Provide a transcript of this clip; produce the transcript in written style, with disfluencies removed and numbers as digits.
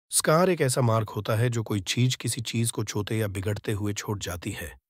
Scar एक ऐसा mark होता है जो कोई चीज किसी चीज को छूते या बिगड़ते हुए छूट जाती है।